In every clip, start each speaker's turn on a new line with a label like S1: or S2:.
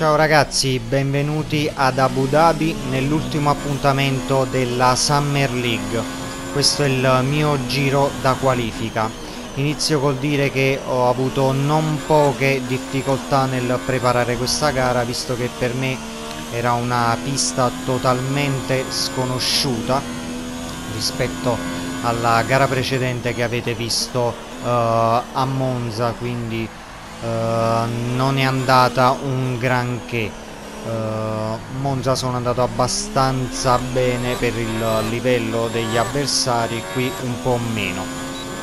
S1: Ciao ragazzi, benvenuti ad Abu Dhabi nell'ultimo appuntamento della Summer League. Questo è il mio giro da qualifica. Inizio col dire che ho avuto non poche difficoltà nel preparare questa gara, visto che per me era una pista totalmente sconosciuta rispetto alla gara precedente che avete visto a Monza, quindi non è andata un granché. Monza sono andato abbastanza bene per il livello degli avversari, qui un po' meno.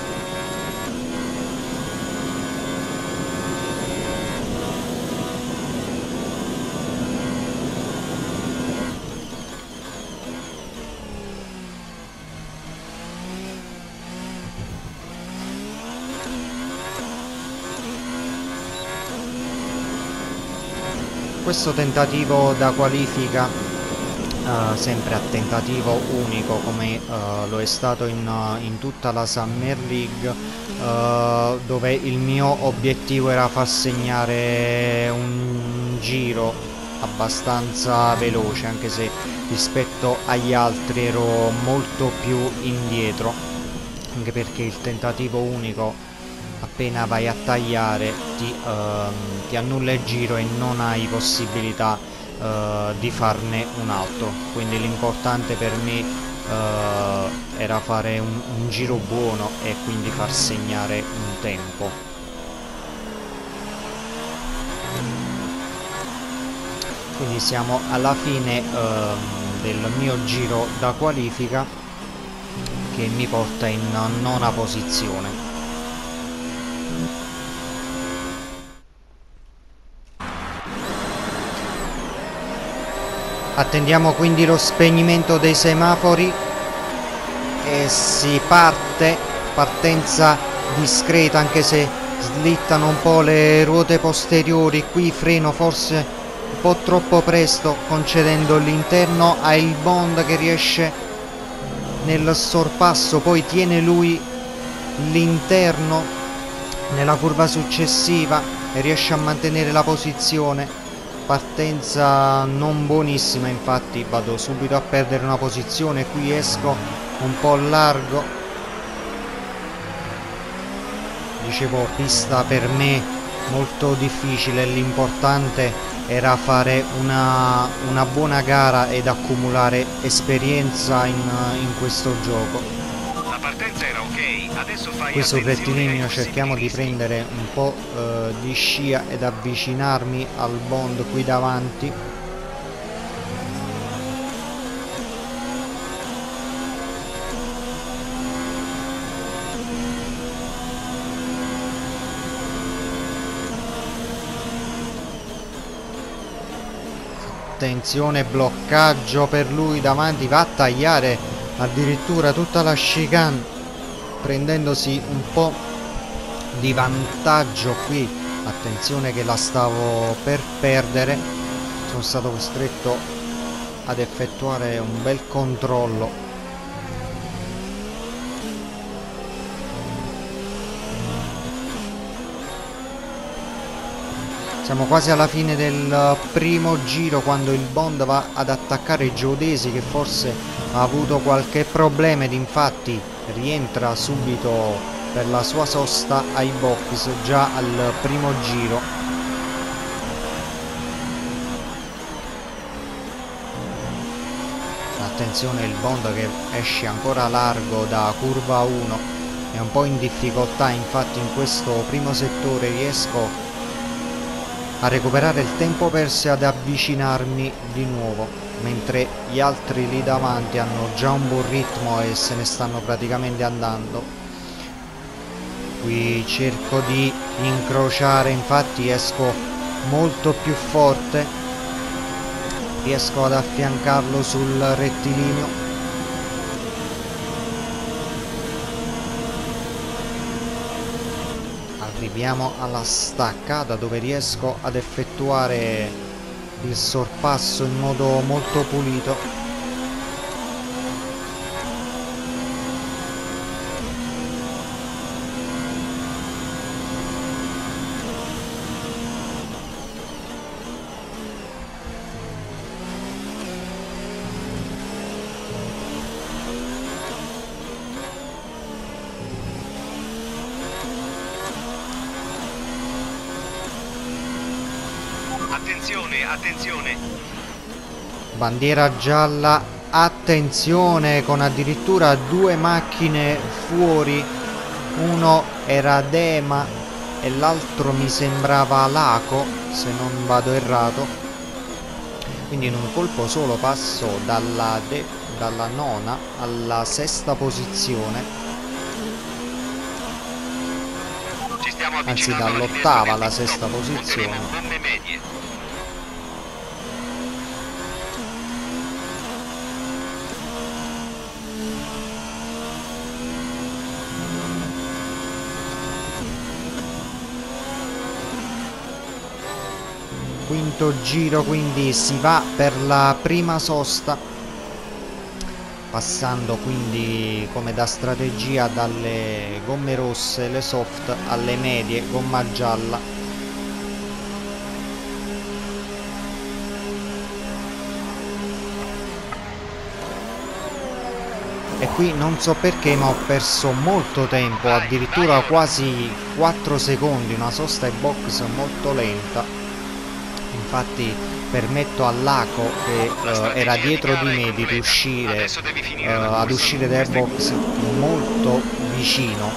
S1: Questo tentativo da qualifica, sempre a tentativo unico come lo è stato in tutta la Summer League, dove il mio obiettivo era far segnare un giro abbastanza veloce, anche se rispetto agli altri ero molto più indietro, anche perché il tentativo unico, appena vai a tagliare, ti annulla il giro e non hai possibilità di farne un altro. Quindi l'importante per me era fare un giro buono e quindi far segnare un tempo. Quindi siamo alla fine del mio giro da qualifica, che mi porta in nona posizione. Attendiamo quindi lo spegnimento dei semafori e si parte. Partenza discreta, anche se slittano un po' le ruote posteriori. Qui freno forse un po' troppo presto, concedendo l'interno a il Bond, che riesce nel sorpasso, poi tiene lui l'interno nella curva successiva e riesce a mantenere la posizione. Partenza non buonissima, infatti vado subito a perdere una posizione. Qui esco un po' largo. Dicevo, pista per me molto difficile, l'importante era fare una buona gara ed accumulare esperienza in questo gioco.
S2: La partenza era ok, adesso fai
S1: Qui sul rettilineo
S2: ai
S1: cerchiamo di prendere un po' di scia ed avvicinarmi al Bond qui davanti. Attenzione, bloccaggio per lui davanti, va a tagliare addirittura tutta la chicane, prendendosi un po' di vantaggio qui. Attenzione che la stavo per perdere, sono stato costretto ad effettuare un bel controllo. Siamo quasi alla fine del primo giro, quando il Bond va ad attaccare i Geodesi, che forse ha avuto qualche problema ed infatti rientra subito per la sua sosta ai box già al primo giro. Attenzione, il Bond che esce ancora largo da curva 1, è un po' in difficoltà, infatti in questo primo settore riesco a recuperare il tempo perso e ad avvicinarmi di nuovo, mentre gli altri lì davanti hanno già un buon ritmo e se ne stanno praticamente andando. Qui cerco di incrociare, infatti esco molto più forte, riesco ad affiancarlo sul rettilineo. Arriviamo alla staccata, dove riesco ad effettuare il sorpasso in modo molto pulito.
S2: Attenzione, attenzione.
S1: Bandiera gialla, attenzione, con addirittura 2 macchine fuori. Uno era Dema e l'altro mi sembrava Laco, se non vado errato. Quindi in un colpo solo passo dalla nona alla sesta posizione,
S2: Ci stiamo
S1: anzi
S2: avvicinando
S1: dall'ottava
S2: all'indietro
S1: alla
S2: del pit
S1: sesta
S2: stop.
S1: posizione.
S2: Monteremo gomme medie.
S1: Quinto giro, quindi si va per la prima sosta, passando quindi come da strategia dalle gomme rosse, le soft, alle medie, gomma gialla. E qui non so perché ma ho perso molto tempo, addirittura quasi 4 secondi, una sosta e box molto lenta. Infatti permetto a Laco, che era dietro di me, di riuscire ad uscire dal box molto vicino.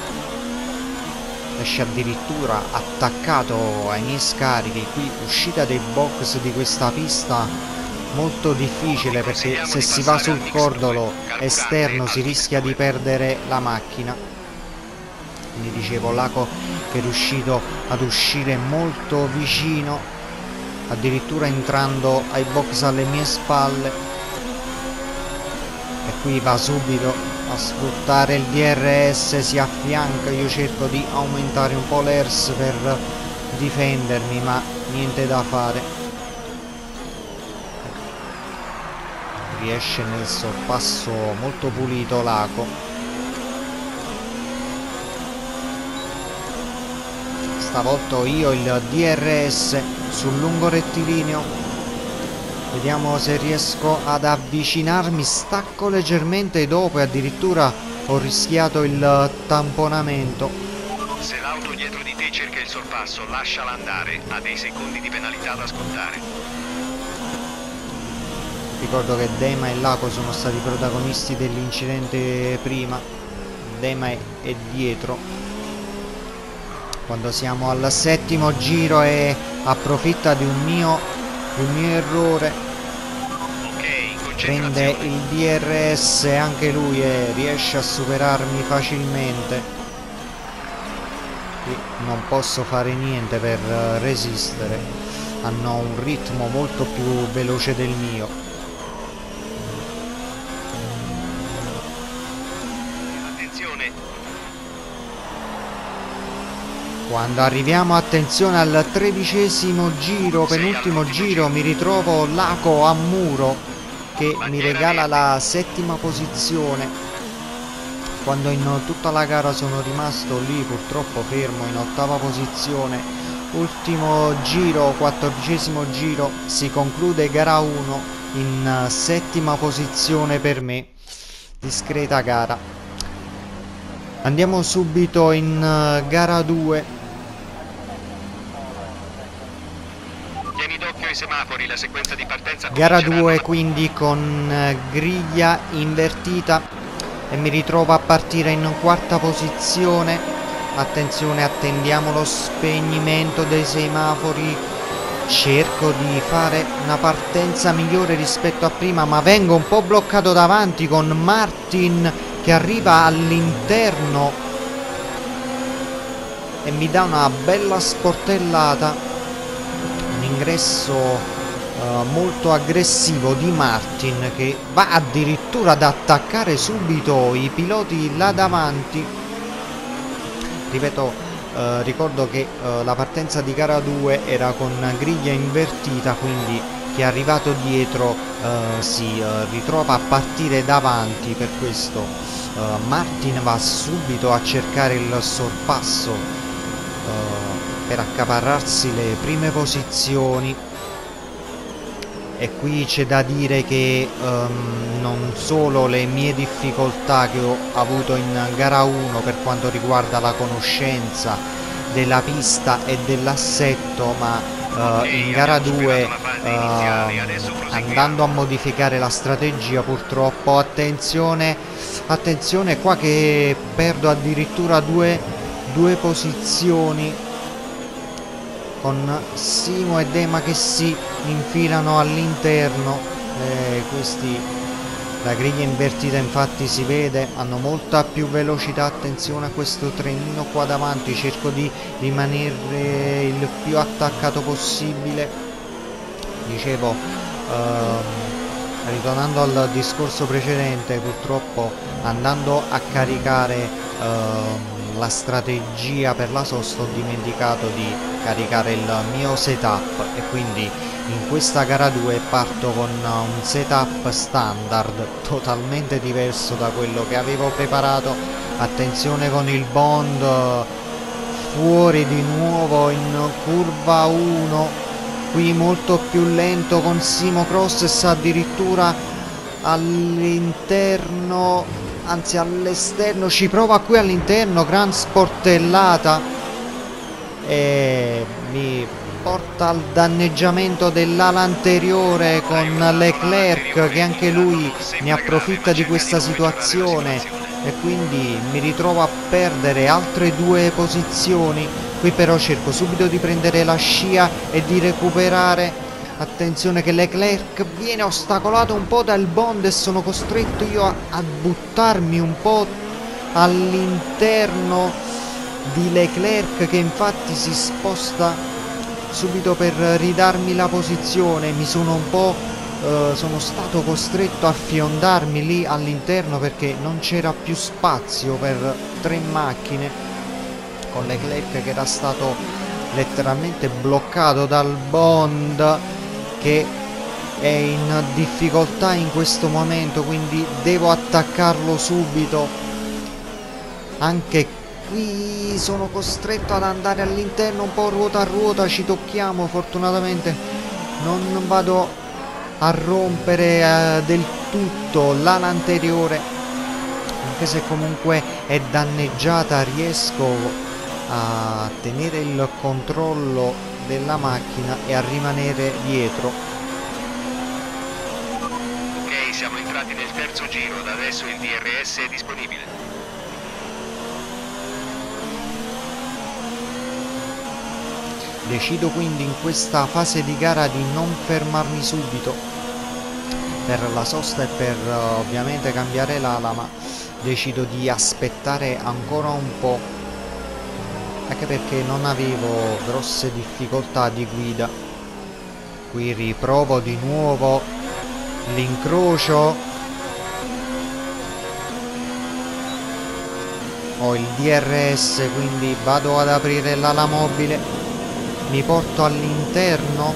S1: Esce addirittura attaccato ai miei scarichi. Qui uscita dei box di questa pista molto difficile, perché se si va sul cordolo esterno si rischia di perdere la macchina. Quindi dicevo, Laco che è riuscito ad uscire molto vicino, addirittura entrando ai box alle mie spalle, e qui va subito a sfruttare il DRS, si affianca. Io cerco di aumentare un po' l'ERS per difendermi, ma niente da fare. Riesce nel sorpasso molto pulito Laco. Stavolta ho io il DRS sul lungo rettilineo. Vediamo se riesco ad avvicinarmi. Stacco leggermente dopo e addirittura ho rischiato il tamponamento.
S2: Se l'auto dietro di te cerca il sorpasso, lasciala andare. Ha dei secondi di penalità da scontare.
S1: Ricordo che Dema e Laco sono stati protagonisti dell'incidente prima. Dema è dietro. Quando siamo al settimo giro e approfitta di un mio errore, prende il DRS anche lui e riesce a superarmi facilmente. Qui non posso fare niente per resistere, hanno un ritmo molto più veloce del mio. Quando arriviamo, attenzione, al 13° giro, penultimo giro, mi ritrovo Laco a muro che mi regala la 7ª posizione, quando in tutta la gara sono rimasto lì purtroppo fermo in 8ª posizione. Ultimo giro, 14° giro, si conclude gara 1 in 7ª posizione per me. Discreta gara. Andiamo subito in gara 2.
S2: Semafori, la sequenza di partenza.
S1: Gara 2 quindi con griglia invertita e mi ritrovo a partire in 4ª posizione. Attenzione, attendiamo lo spegnimento dei semafori. Cerco di fare una partenza migliore rispetto a prima, ma vengo un po' bloccato davanti con Martin che arriva all'interno e mi dà una bella sportellata. Un ingresso molto aggressivo di Martin, che va addirittura ad attaccare subito i piloti là davanti. Ripeto, ricordo che la partenza di gara 2 era con griglia invertita, quindi chi è arrivato dietro si ritrova a partire davanti. Per questo Martin va subito a cercare il sorpasso per accaparrarsi le prime posizioni. E qui c'è da dire che non solo le mie difficoltà che ho avuto in gara 1 per quanto riguarda la conoscenza della pista e dell'assetto, ma in gara 2 andando a modificare la strategia. Purtroppo attenzione qua che perdo addirittura due posizioni, con Simo e Dema che si infilano all'interno. Questi, la griglia invertita infatti si vede, hanno molta più velocità. Attenzione a questo trenino qua davanti, cerco di rimanere il più attaccato possibile. Dicevo, ritornando al discorso precedente, purtroppo andando a caricare la strategia per la sosta ho dimenticato di caricare il mio setup, e quindi in questa gara 2 parto con un setup standard totalmente diverso da quello che avevo preparato. Attenzione con il Bond fuori di nuovo in curva 1, qui molto più lento con Simo Cross, e sta addirittura all'interno, anzi all'esterno, ci prova qui all'interno, gran sportellata, e mi porta al danneggiamento dell'ala anteriore con Leclerc, che anche lui ne approfitta di questa situazione, e quindi mi ritrovo a perdere altre 2 posizioni. Qui però cerco subito di prendere la scia e di recuperare. Attenzione che Leclerc viene ostacolato un po' dal Bond e sono costretto io a buttarmi un po' all'interno di Leclerc, che infatti si sposta subito per ridarmi la posizione. Mi sono un po' sono stato costretto a fiondarmi lì all'interno perché non c'era più spazio per 3 macchine, con Leclerc che era stato letteralmente bloccato dal Bond, che è in difficoltà in questo momento, quindi devo attaccarlo subito. Anche qui sono costretto ad andare all'interno un po' ruota a ruota, ci tocchiamo, fortunatamente non vado a rompere del tutto l'ala anteriore, anche se comunque è danneggiata. Riesco a tenere il controllo della macchina e a rimanere dietro.
S2: Ok, siamo entrati nel terzo giro, da adesso il DRS è disponibile.
S1: Decido quindi in questa fase di gara di non fermarmi subito per la sosta e per ovviamente cambiare l'ala, ma decido di aspettare ancora un po', anche perché non avevo grosse difficoltà di guida. Qui riprovo di nuovo l'incrocio, ho il DRS, quindi vado ad aprire l'ala mobile, mi porto all'interno.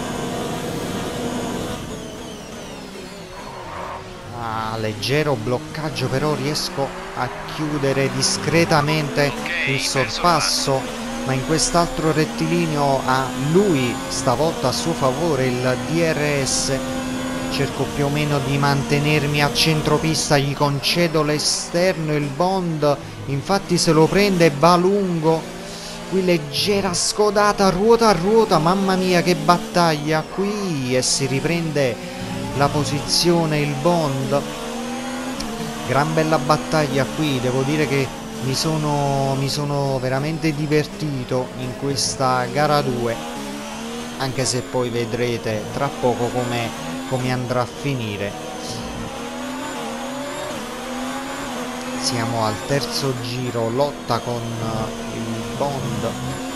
S1: Leggero bloccaggio, però riesco a chiudere discretamente il sorpasso, ma in quest'altro rettilineo ha lui stavolta a suo favore il DRS. Cerco più o meno di mantenermi a centropista, gli concedo l'esterno, il Bond infatti se lo prende e va lungo. Qui leggera scodata ruota a ruota, mamma mia che battaglia qui, e si riprende la posizione il Bond. Gran bella battaglia qui, devo dire che mi sono veramente divertito in questa gara 2, anche se poi vedrete tra poco come andrà a finire. Siamo al terzo giro, lotta con il Bond.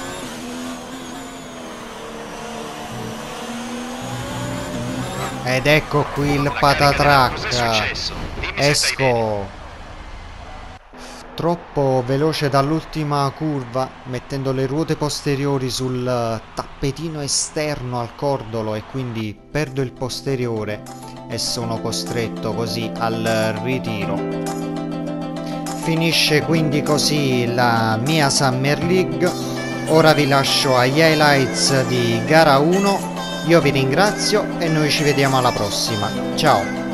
S1: Ed ecco qui il patatrack. Esco troppo veloce dall'ultima curva, mettendo le ruote posteriori sul tappetino esterno al cordolo, e quindi perdo il posteriore e sono costretto così al ritiro. Finisce quindi così la mia Summer League. Ora vi lascio agli highlights di gara 1. Io vi ringrazio e noi ci vediamo alla prossima. Ciao!